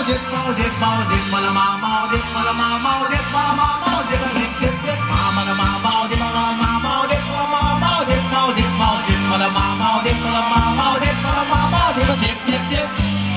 dip mau dip mau dip mala ma mau dip mala ma mau dip mala ma mau dip dip dip dip mala ma mau dip mala ma mau dip mala ma mau dip mau dip mau dip mala ma mau dip mala ma mau dip mala ma mau dip dip dip dip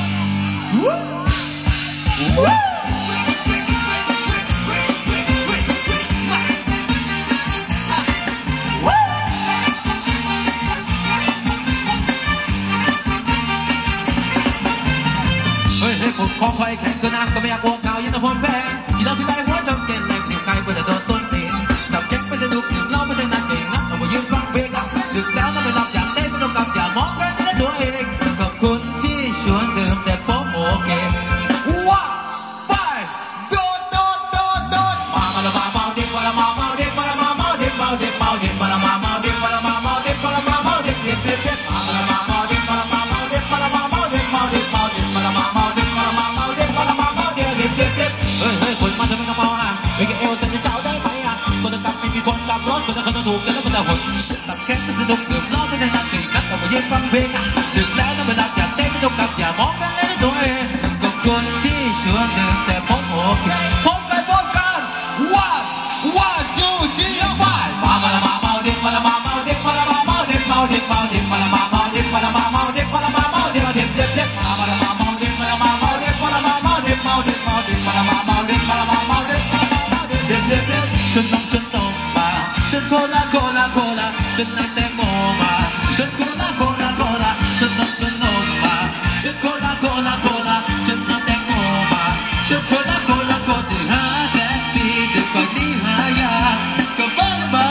ขอคอยแข่งก็น้ำก็ไม่อยากวัวเก่ายังต้องพ้นแพ้ที่เราที่ไรหัวจำเป็นแรงเดียวใครก็จะโดนต้นเองจับแจ็คไปจะดูหนึ่งเล่าไปจะนั่งเองนักเอามายืนฟังเพลงดึกแล้วต้องไปรับอย่างเต้นไม่ต้องกลับอย่ามองกันในตัวเองขอบคุณที่ชวนเดิมแต่ผมโอเคว้าไปโดดโดดโดดโดดมาละมาเมาดิบมาละมาเมาดิบมาละมาเมาดิบเมาดิบเมาดิบมาละมาเมาดิบมาละมาเมาดิบมาละมาเมาดิบเด็ดเด็ดเด็ดมาละมาเมาดิบมาละมาเมาดิบมาละมาเมาดิบเมาดิบเมาดิบมาละมาเมาดิบมาละมาเมาดิบมาละมาเมาดิบเด็ดเด็ดเด็ดเฮ้ยเฮ้ยคนมาทำไมต้องเมาอ่ะไม่แกเอวจะเจ้าได้ไหมอ่ะคนจะกลับไม่มีคนกลับรถคนจะถูกกันแล้วคนจะหดตัดแค่ไม่สนุกดื่มเหล้าไม่ได้นั่งกินนัดเอามายืนฟังเพลงดึกแล้วต้องไปรับอยากเต้นไม่ต้องกลับอย่ามองกันในตัวเองขอบคุณที่ชวนเดิมแต่ผมโอเคพบไปพบกันว่าจูจีไปมาละมาเมาดิบมาละมาเมาดิบมาละมาเมาดิบเมาดิบเมาดิบมาละมาเมาดิบมาละมาเมาดิบมาละมาเมาดิบเด็ดเด็ดเด็ดมาละมาเมาดิบมาละมาเมาดิบมาละมาเมาดิบเมาดิบเมาดิบมาละมาเมาดิบมาละมาเมาดิบมาละมาเมาดิบเด็ดเด็ดเด็ดฉันน้องฉันโตมาฉันโคลาโคลาโคลาฉันนั่งแตงโมมาฉันโคลาโคลาโคลาฉันน้องฉันโตมาฉันโคลาโคลาโคลาฉันนั่งแตงโมมาฉันโคลาโคลาโคที่หาแท็กซี่ดึกก่อนที่หายาก็บ้านบ้า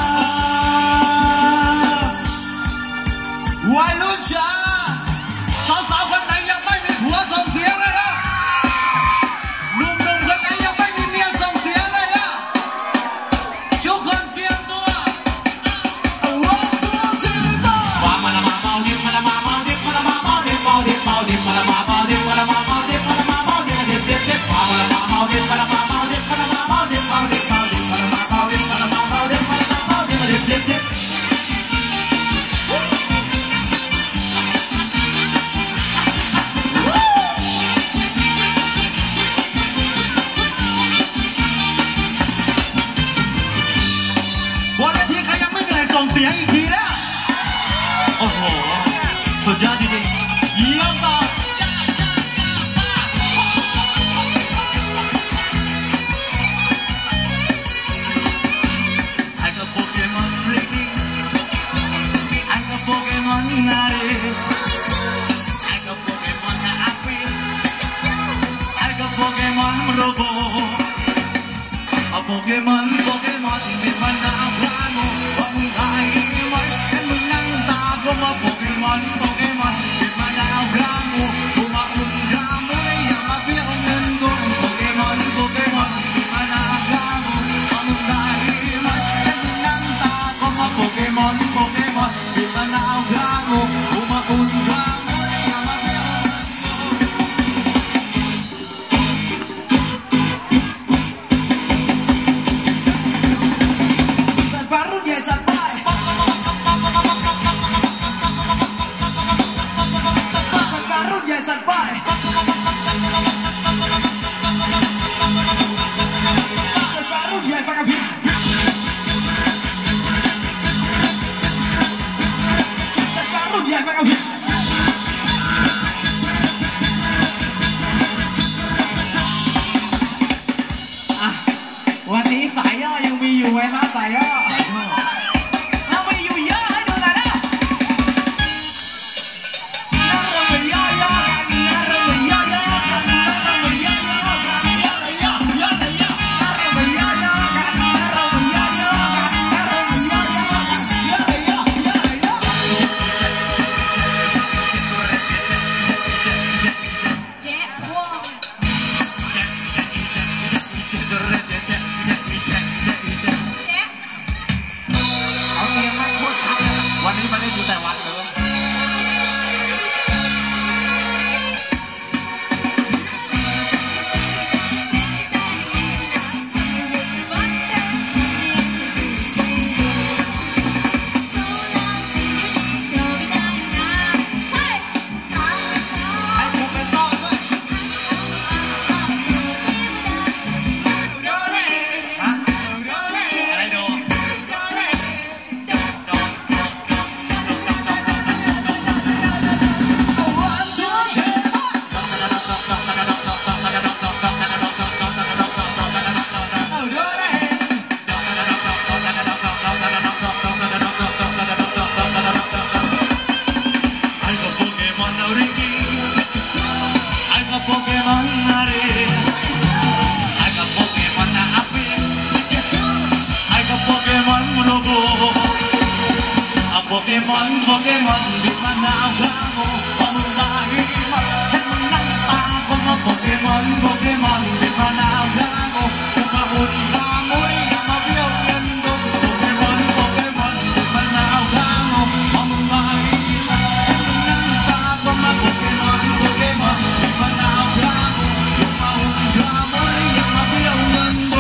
วัยรุ่นจ้าสาวๆคนไหนยังไม่มีผัวส่งเสียงเลยนะหนุ่มๆคนไหนยังไม่มีเมียส่งเสียงเลยนะทุกคนเตรียมตัวมาละมาเมาดิบมาละมาเมาดิบมาละมาเมาดิบเมาดิบเมาดิบมาละมาเมาดิบมาละมาเมาดิบมาละมาเมาดิบเด็ดเด็ดเด็ดมาละมาเมาดิบมาละมาเมาดิบมาละมาเมาดิบเมาดิบเมาดิบมาละมาเมาดิบมาละมาเมาดิบมาละมาเมาดิบเด็ดเด็ดเด็ดส่งเสียงอีกทีนะโอ้โหสุดยอดจริงๆเยี่ยมต่อไอ้กับโปเกมอนเรดดิ้งไอ้กับโปเกมอนนาเรไอ้กับโปเกมอนนาอาปีไอ้กับโปเกมอนโรโบโปเกมอนเป็นมันดาวพลาโนว่ามึงตายไหมแค่มึงนั่งตาก็มาโปเกมอนเป็นมันดาวพลาโนกูมาอุ่นกาโมเลยอย่ามาเบี้ยวเงินกูโปเกมอนเป็นมันดาวพลาโนว่ามึงตายไหมแค่มึงนั่งตาก็มาโปเกมอนเป็นมันดาวพลาโนกูมาอุ่นกาโมเลยอย่ามาเบี้ยวจัดไปจัดไปรุ่นใหญ่ฟังกับพี่จัดไปรุ่นใหญ่ฟังกับพี่วันนี้สายย่อยังมีอยู่ไหมฮะสายย่อเราไม่อยู่เยอะให้ดูหน่อยแล้วเราไม่ย่อกันเราไม่ย่อกันเราไม่ย่อกันย่อเลยย่อเลยย่อเราไม่ย่อกันเราไม่ย่อกันเราไม่ย่อกันย่อเลยย่อเลยย่อเจ๊พวกเจ๊ Pokemon nari I got Pokemon na api I got Pokemon logo A Pokemon di mana kamu Pamulahi menang ako na Pokemon di mana kamu Kahun kamu yang mabiyaw yando Pokemon di mana kamu Pamulahi menang ako na Pokemon di mana kamu Kahun kamu yang mabiyaw yando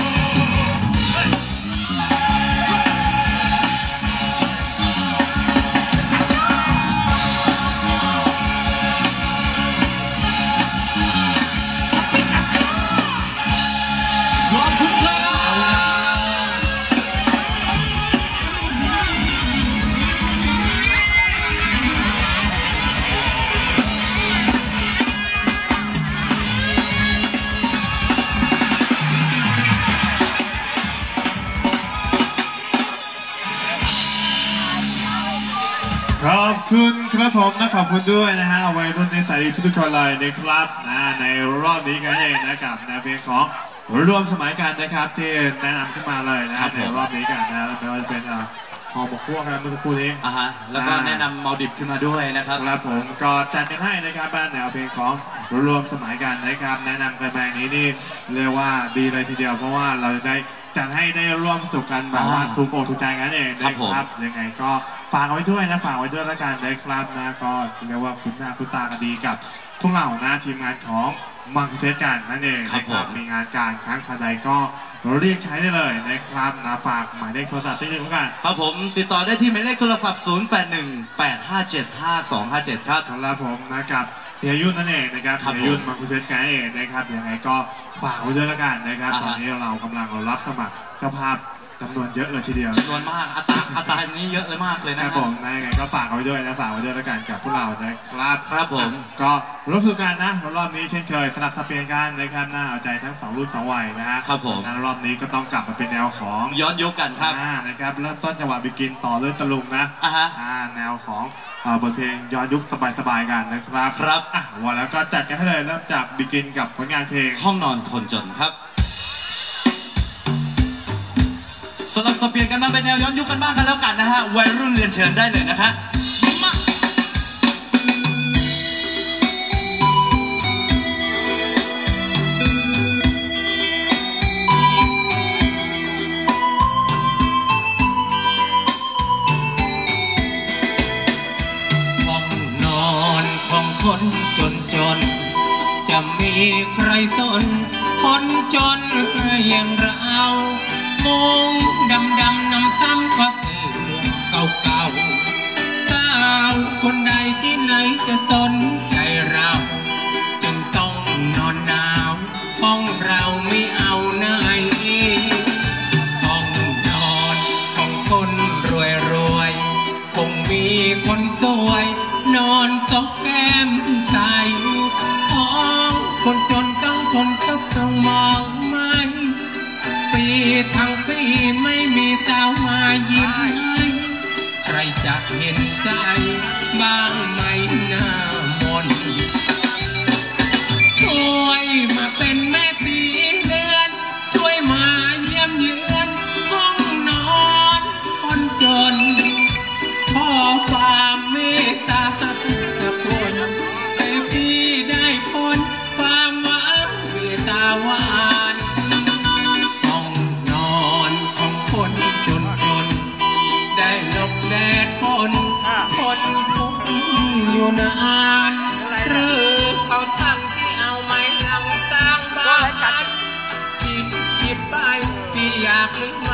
ขอบคุณครับผมนะขอบคุณด้วยนะฮะวัยรุ่นในสายทุกคนเลยนะครับในรอบนี้กันเองนะครับในเพลงของรวมสมัยกันนะครับที่แนะนำขึ้นมาเลยนะครับในรอบนี้กันนะไม่ว่าจะเป็นฮอร์โมนพวกครับเมื่อสักครู่นี้แล้วก็แนะนำมัลดิบขึ้นมาด้วยนะครับครับผมก็จัดกันให้นะครับบ้านแนวเพลงของรวมสมัยกันนะครับแนะนำกันแบบนี้นี่เรียกว่าดีเลยทีเดียวเพราะว่าเราได้จัดให้ได้ร่วมสนุกกันแบบว่าถูกอกถูกใจกันเองนะครับยังไงก็ฝากไว้ด้วยนะฝากไว้ด้วยแล้วกันนะครับนะก็เรียกว่าคุ้นหน้าคุ้นตากันดีกับทุกเหล่านะทีมงานของมังคุเทศกันนั่นเองนะครับมีงานการครั้งคราใดก็เรียกใช้ได้เลยนะครับนะฝากหมายเลขโทรศัพท์ที่หนึ่งกันครับผมติดต่อได้ที่หมายเลขโทรศัพท์0818575257ครับครับผมนะกับเฮียยุ่นนั่นเองนะครับเฮียยุ่นมังคุเทศกันเองนะครับยังไงก็ฝากไว้ด้วยแล้วกันนะครับตอนนี้เรากำลังรับสมัครเจ้าภาพจำนวนเยอะเลยทีเดียวจำนวนมากอัตรานี้เยอะเลยมากเลยนะครับผมยังไงก็ฝากไว้ด้วยนะฝากไว้ด้วยแล้วกันกับพวกเรานะครับครับผมก็รู้สึกกันนะรอบนี้เช่นเคยสลับสับเปลี่ยนกันนะครับน่าเอาใจทั้ง2รุ่น2วัยนะฮะครับผมรอบนี้ก็ต้องกลับมาเป็นแนวของย้อนยุคกันครับนะครับเริ่มต้นจังหวะบิกินต่อด้วยตะลุงนะแนวของบทเพลงย้อนยุคสบายๆกันนะครับครับวันแล้วก็จัดกันให้เลยเริ่มจากบิกินกับผลงานเพลงห้องนอนคนจนครับสลับสับเปลี่ยนกันมาเป็นแนวย้อนยุคกันบ้างกันแล้วกันนะฮะวัยรุ่นเรียนเชิญได้เลยนะฮะห้องนอนของคนจนจะมีใครสนคนจนอย่างเรามุงดำน้ำซ้ำก็เสื่อเก่าสาวคนใดที่ไหนจะสนใจเราจึงต้องนอนหนาวห้องเราไม่เอาไหนห้องนอนของคนรวยคงมีคนสวยนอนซบแก้มใสห้องคนจนต้องทนต้องมองไม่ปีทั้งปีไม่มีสาวมายิ้มให้ใครจะเห็นใจบ้างไหมหน้ามนช่วยมาเป็นแม่สีเลือนช่วยมาเยี่ยมเยือนห้องนอนคนจนขอความเมตตาแต่คนแต่พี่ได้พ้นความหวังเมตตาหวานได้หลบแดดฝนคนทุกอยู่นานหรือเขาช่างที่เอาไม้ลำสร้างบ้านคิดไปที่อยากลึก